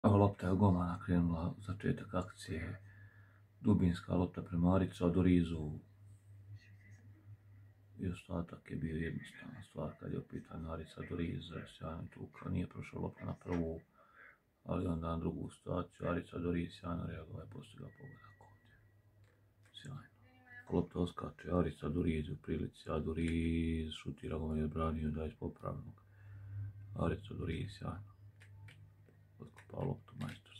Lopta je golmana krenula, začetak akcije, dubinska lopta prema Aricu Adurizu. I ostatak je bio jednostavna stvar kad je u pitanju Arica Aduriz, sjajno tukao, nije prošao lopta na prvu, ali onda na drugu situaciju Arica Aduriz sjajno reagovao i postigao pogodak ovdje. Sjajno. Lopta oskače, Arica Aduriz u prilici, Aduriz šutira ga i odbranio da je iz popravnog. Arica Aduriz sjajno. Otkopao loptu majstor.